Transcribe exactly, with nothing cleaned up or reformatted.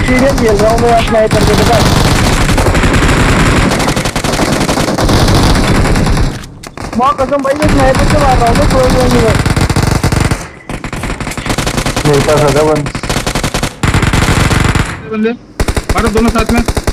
Obsidian खेल रहा हूँ मैं स्नाइपर के साथ। माँ कसम भाई मैं स्नाइपर से मार रहा हूँ, कोई नहीं है मेरे पास आ जा बंद बंदे मारो दोनों साथ में।